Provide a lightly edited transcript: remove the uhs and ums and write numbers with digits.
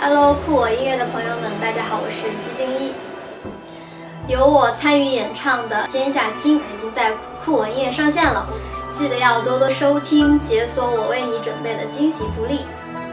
Hello， 酷我音乐的朋友们，大家好，我是鞠婧祎。由我参与演唱的《天下倾》已经在酷我音乐上线了，记得要多多收听，解锁我为你准备的惊喜福利。